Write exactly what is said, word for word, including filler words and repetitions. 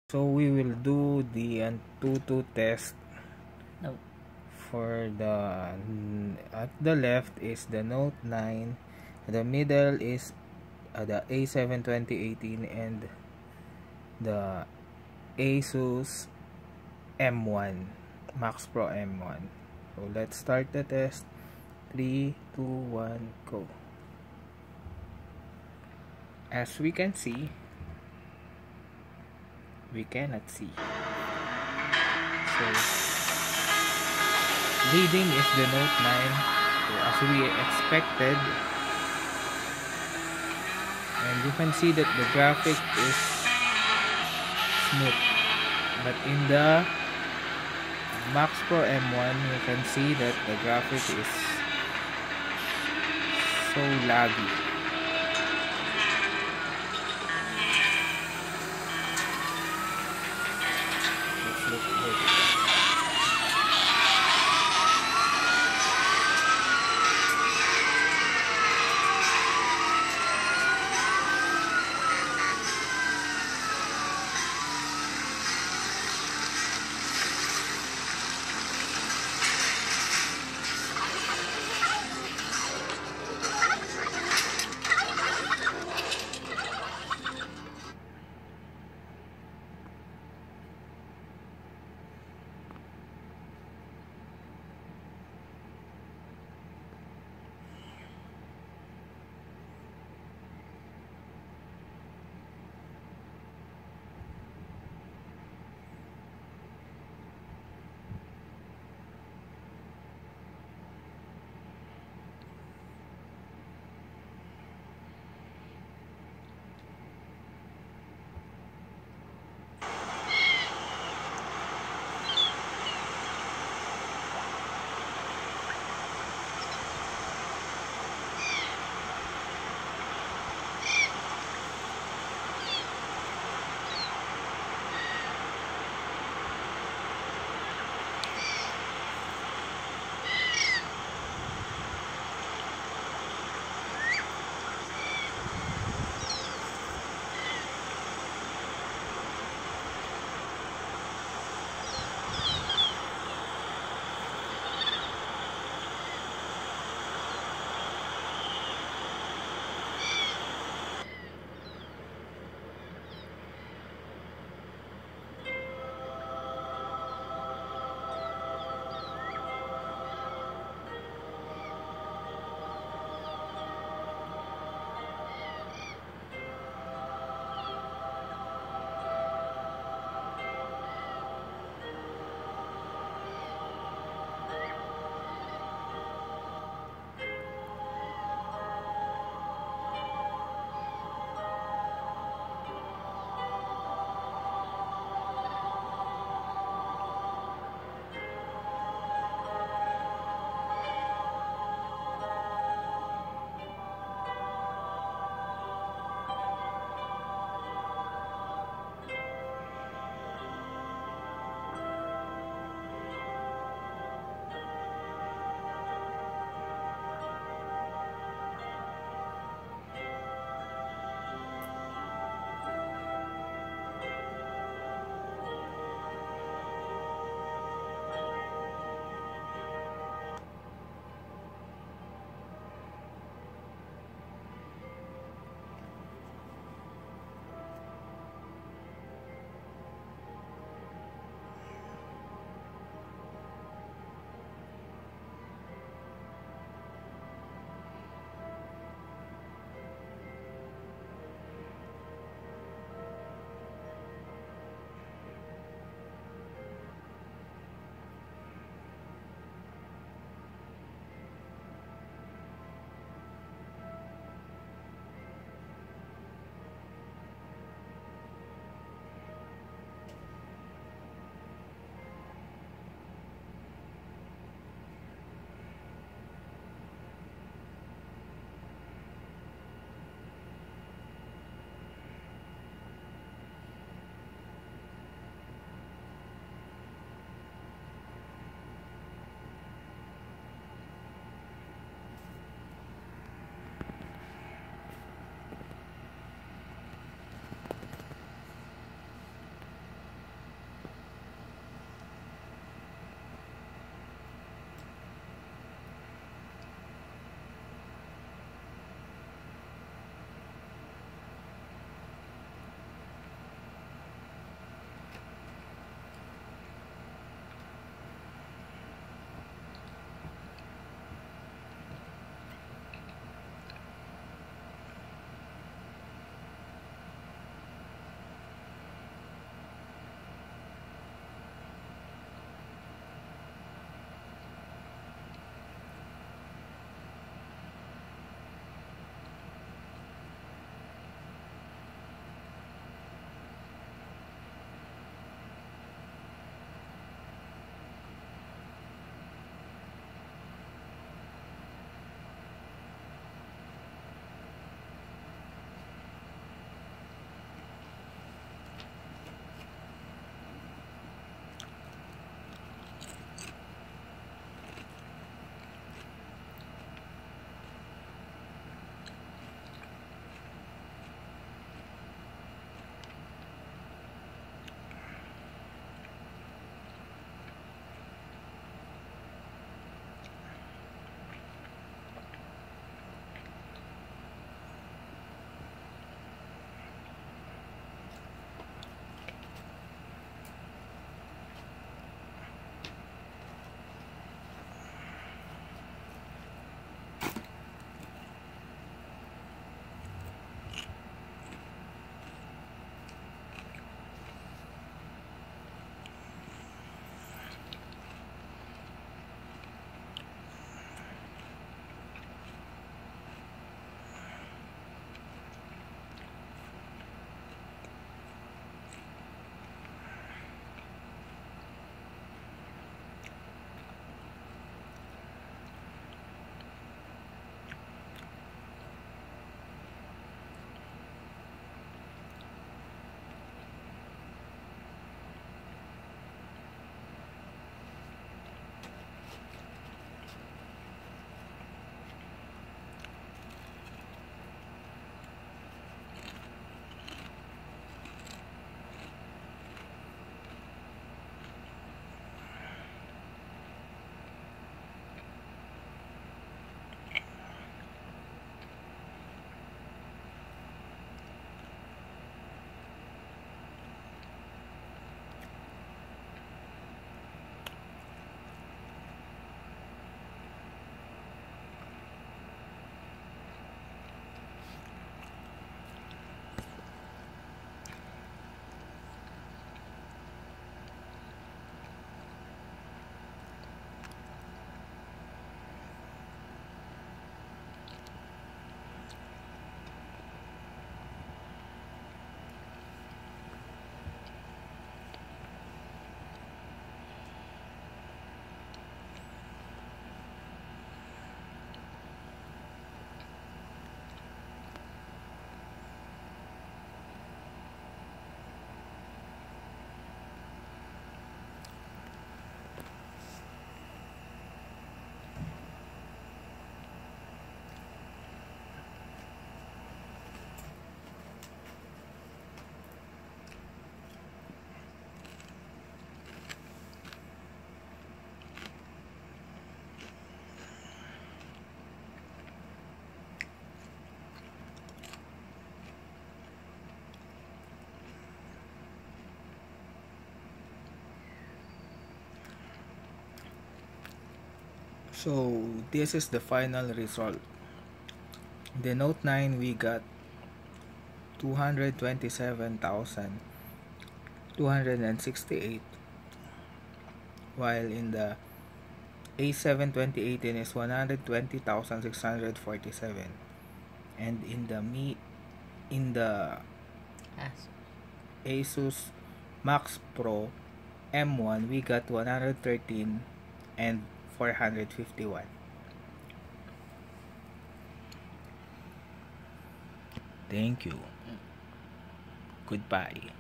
So we will do the Antutu test. No. For the at the left is the Note nine, the middle is uh, the A seven twenty eighteen, and the Asus M one Max Pro M one. So let's start the test. Three, two, one, go. As we can see, we cannot see. So leading is the Note nine, so as we expected, and you can see that the graphic is smooth, but in the Max Pro M one you can see that the graphic is so laggy. Let's look at it. So this is the final result. The Note nine, we got two hundred twenty-seven thousand two hundred sixty-eight, while in the A seven twenty eighteen is one hundred twenty thousand six hundred forty-seven, and in the Mi in the Asus Max Pro M one, we got one hundred thirteen and four hundred fifty-one. Thank you. Goodbye.